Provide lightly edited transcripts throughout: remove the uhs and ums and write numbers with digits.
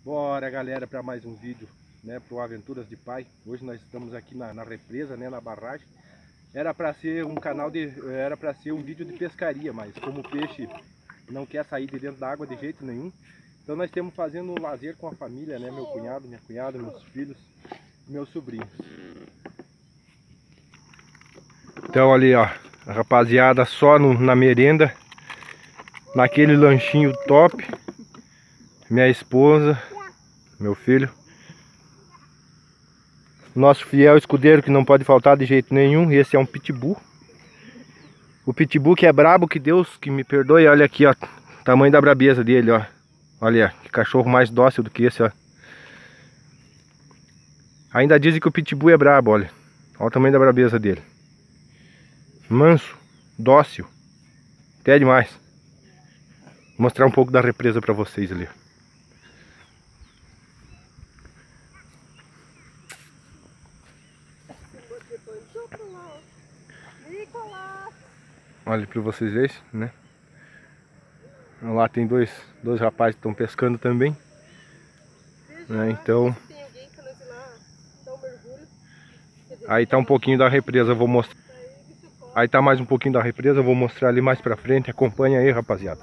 Bora, galera, para mais um vídeo, né, pro Aventuras de Pai. Hoje nós estamos aqui na represa, né, na barragem. Era para ser um era para ser um vídeo de pescaria, mas como o peixe não quer sair de dentro da água de jeito nenhum, então nós estamos fazendo um lazer com a família, né, meu cunhado, minha cunhada, meus filhos, meus sobrinhos. Então ali, ó, a rapaziada só na merenda, naquele lanchinho top. Minha esposa, meu filho, nosso fiel escudeiro que não pode faltar de jeito nenhum. Esse é um pitbull. O pitbull que é brabo, que Deus que me perdoe. Olha aqui, ó, o tamanho da brabeza dele, ó. Olha, que cachorro mais dócil do que esse, ó. Ainda dizem que o pitbull é brabo, olha. Olha o tamanho da brabeza dele. Manso, dócil, até demais. Vou mostrar um pouco da represa pra vocês ali. Olha para vocês verem, né? Lá tem dois rapazes que estão pescando também, né? Então aí tá um pouquinho da represa, eu vou mostrar. Aí tá mais um pouquinho da represa, eu vou mostrar ali mais pra frente. Acompanha aí, rapaziada.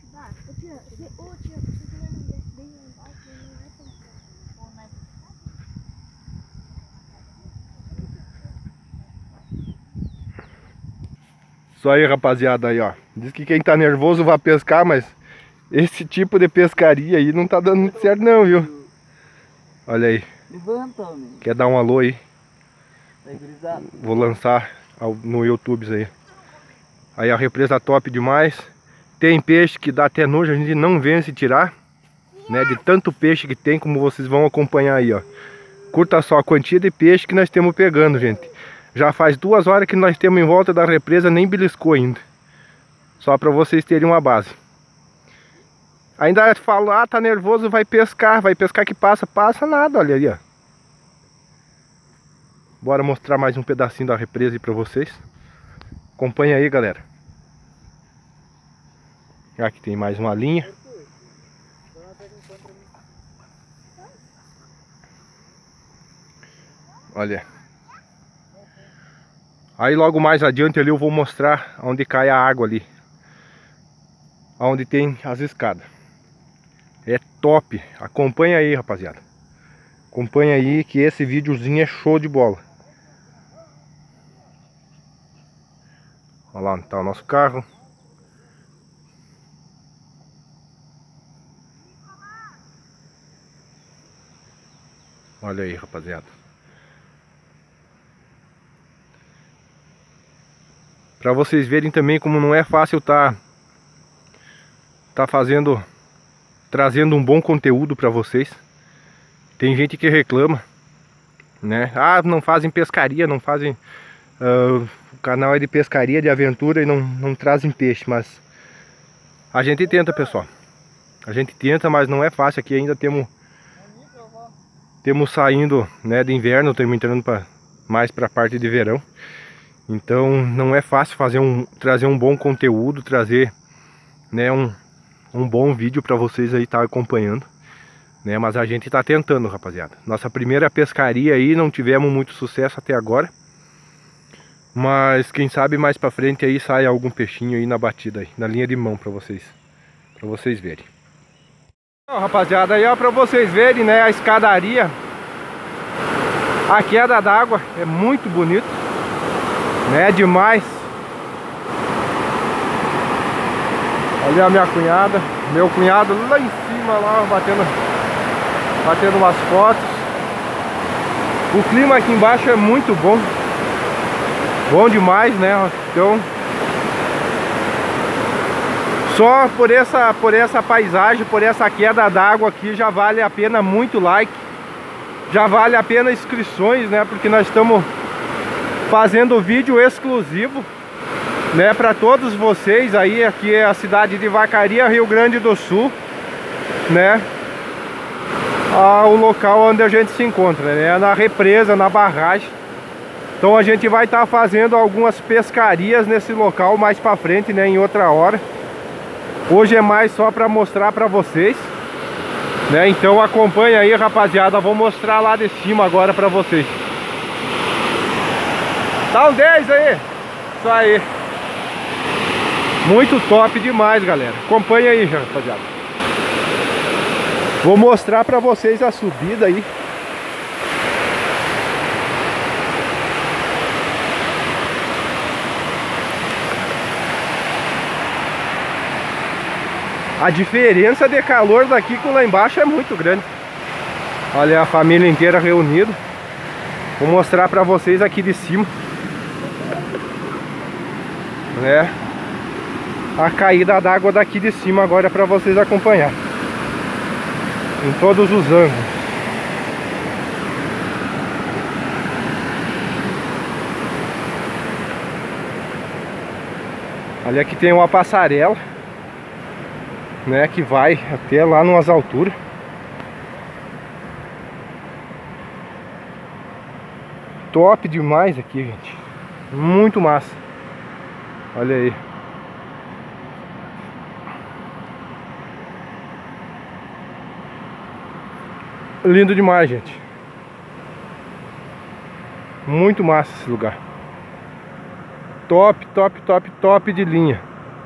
Isso aí, rapaziada, aí, ó. Diz que quem tá nervoso vai pescar, mas esse tipo de pescaria aí não tá dando muito certo não, viu? Olha aí. Levanta, homem. Quer dar um alô aí? Tá grisado. Vou lançar no YouTube aí. Aí a represa top demais. Tem peixe que dá até nojo, a gente não vence tirar, né? De tanto peixe que tem, como vocês vão acompanhar aí, ó. Curta só a quantia de peixe que nós estamos pegando, gente. Já faz 2 horas que nós temos em volta da represa, nem beliscou ainda. Só para vocês terem uma base. Ainda falam, ah, tá nervoso, vai pescar que passa. Passa nada, olha ali, ó. Bora mostrar mais um pedacinho da represa aí pra vocês. Acompanha aí, galera. Aqui tem mais uma linha. Olha. Aí logo mais adiante ali eu vou mostrar onde cai a água ali. Onde tem as escadas. É top. Acompanha aí, rapaziada. Acompanha aí que esse videozinho é show de bola. Olha lá onde tá o nosso carro. Olha aí, rapaziada. Pra vocês verem também como não é fácil tá trazendo um bom conteúdo pra vocês. Tem gente que reclama, né? Ah, não fazem pescaria, não fazem... o canal é de pescaria, de aventura e não trazem peixe, mas... A gente tenta, pessoal. A gente tenta, mas não é fácil. Aqui ainda temos saindo, né, de inverno, estamos entrando mais para a parte de verão. Então não é fácil trazer um bom conteúdo, trazer, né, um bom vídeo para vocês aí estar acompanhando, né? Mas a gente está tentando, rapaziada. Nossa primeira pescaria aí não tivemos muito sucesso até agora, mas quem sabe mais para frente aí sai algum peixinho aí na batida aí, na linha de mão para vocês verem. Então, rapaziada, aí ó, para vocês verem, né, a escadaria, a queda d'água é muito bonito, né, demais. Ali a minha cunhada, meu cunhado lá em cima, lá batendo umas fotos. O clima aqui embaixo é muito bom, bom demais, né? Então, só por essa paisagem, por essa queda d'água aqui já vale a pena muito like, já vale a pena inscrições, né? Porque nós estamos fazendo vídeo exclusivo, né, para todos vocês aí. Aqui é a cidade de Vacaria, Rio Grande do Sul, né? O local onde a gente se encontra, né? Na represa, na barragem. Então a gente vai estar fazendo algumas pescarias nesse local mais para frente, né, em outra hora. Hoje é mais só para mostrar para vocês, Né? Então acompanha aí, rapaziada. Vou mostrar lá de cima agora pra vocês. Dá um 10 aí. Isso aí. Muito top demais, galera. Acompanha aí, rapaziada. Vou mostrar pra vocês a subida aí. A diferença de calor daqui com lá embaixo é muito grande. Olha a família inteira reunida. Vou mostrar pra vocês aqui de cima, né? A caída d'água daqui de cima agora pra vocês acompanhar. Em todos os ângulos. Ali aqui tem uma passarela, né, que vai até lá numas alturas. Top demais aqui, gente. Muito massa. Olha aí. Lindo demais, gente. Muito massa esse lugar. Top, top, top, top de linha.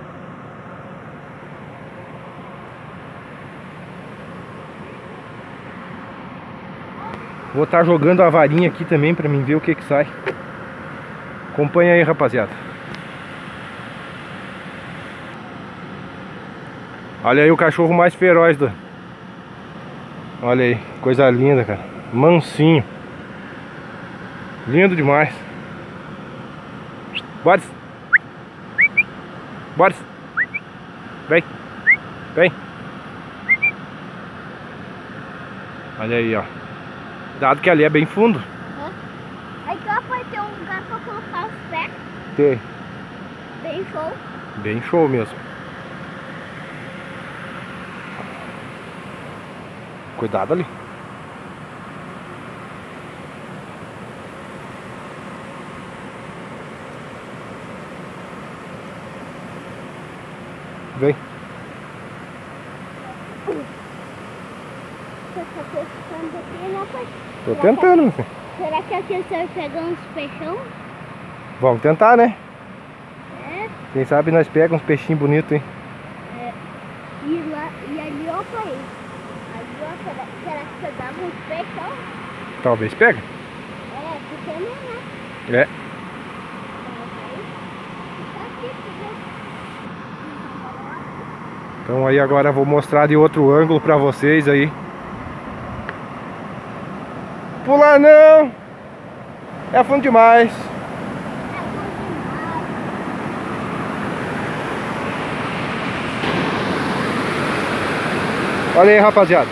Vou estar jogando a varinha aqui também pra mim ver o que que sai. Acompanha aí, rapaziada. Olha aí o cachorro mais feroz do... Olha aí, coisa linda, cara. Mansinho. Lindo demais. Boris. Boris. Vem. Vem. Olha aí, ó. Cuidado que ali é bem fundo. Aí só vai ter um lugar pra colocar os pés. Tem. Bem show. Bem show mesmo. Cuidado ali. Vem. Você tá pescando aqui, não foi? Tô tentando, meu filho. Será que aqui você vai pegar uns peixão? Vamos tentar, né? É. Quem sabe nós pegamos uns peixinhos bonitos, hein? É. E, lá, e ali, ó, pai. Ali, ó, será que você dava uns peixão? Talvez pega. É, pequeno, né? É. Então aí agora eu vou mostrar de outro ângulo pra vocês aí. Pula não! É fundo demais. Olha aí, rapaziada.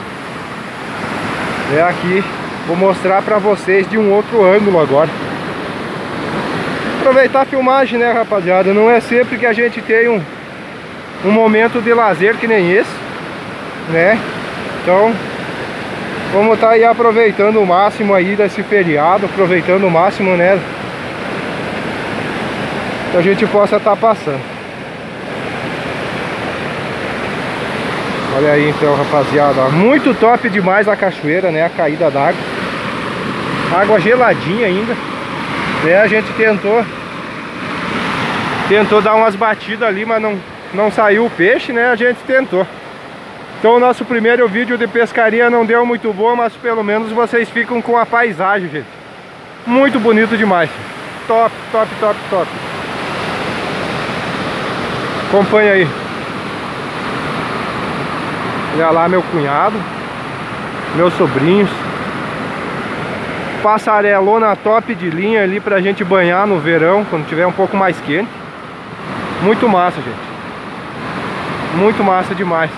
É aqui. Vou mostrar pra vocês de um outro ângulo agora. Aproveitar a filmagem, né, rapaziada? Não é sempre que a gente tem um momento de lazer que nem esse, né? Então vamos estar aí aproveitando o máximo aí desse feriado, aproveitando o máximo, né, que a gente possa estar passando. Olha aí então, rapaziada, muito top demais a cachoeira, né? A caída d'água, água geladinha ainda, né? A gente tentou dar umas batidas ali, mas não saiu o peixe, né? A gente tentou. Então o nosso primeiro vídeo de pescaria não deu muito bom, mas pelo menos vocês ficam com a paisagem, gente. Muito bonito demais. Top, top, top, top. Acompanha aí. Olha lá meu cunhado, meus sobrinhos. Passarelona top de linha ali pra gente banhar no verão, quando tiver um pouco mais quente. Muito massa, gente. Muito massa demais.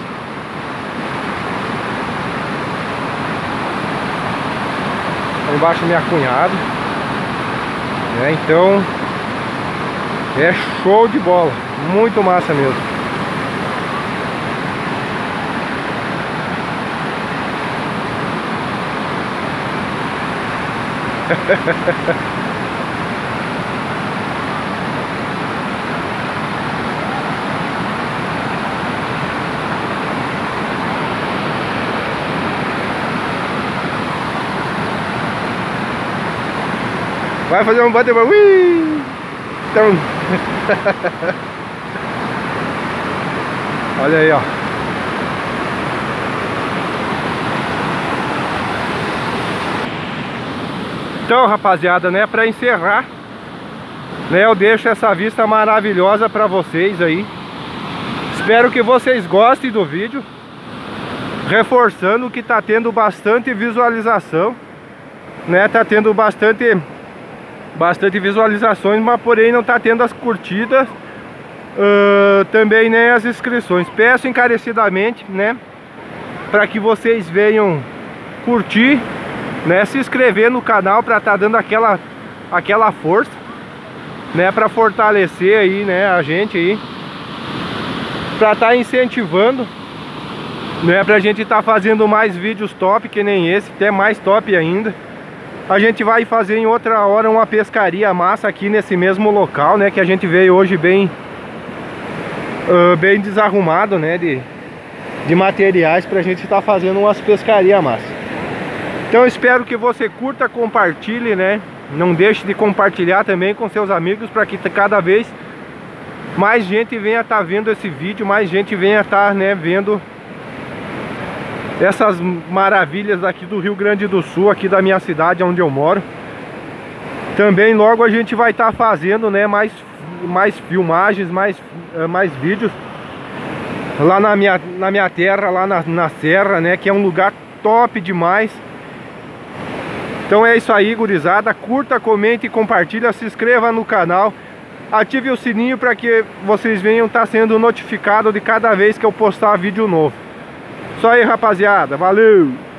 Lá embaixo minha cunhada, né? Então é show de bola. Muito massa mesmo. Vai fazer um bate-bola. Ui! Então... Olha aí, ó. Então, rapaziada, né, para encerrar, né, eu deixo essa vista maravilhosa para vocês aí. Espero que vocês gostem do vídeo. Reforçando que tá tendo bastante visualização, né? Tá tendo bastante visualizações, mas porém não tá tendo as curtidas, também nem as inscrições. Peço encarecidamente, né, para que vocês venham curtir, né, se inscrever no canal para tá dando aquela força, né, para fortalecer aí, né, a gente aí, para tá incentivando, né, pra gente tá fazendo mais vídeos top que nem esse, até mais top ainda. A gente vai fazer em outra hora uma pescaria massa aqui nesse mesmo local, né, que a gente veio hoje bem desarrumado, né, de materiais pra gente tá fazendo umas pescaria massa. Então espero que você curta, compartilhe, né, não deixe de compartilhar também com seus amigos para que cada vez mais gente venha tá vendo esse vídeo, mais gente venha tá, né, vendo essas maravilhas aqui do Rio Grande do Sul, aqui da minha cidade, onde eu moro. Também logo a gente vai estar fazendo, né, mais filmagens, mais vídeos lá na minha terra, lá na serra, né, que é um lugar top demais. Então é isso aí, gurizada. Curta, comente e compartilha, se inscreva no canal, ative o sininho para que vocês venham estar sendo notificados de cada vez que eu postar vídeo novo. Isso aí, rapaziada, valeu!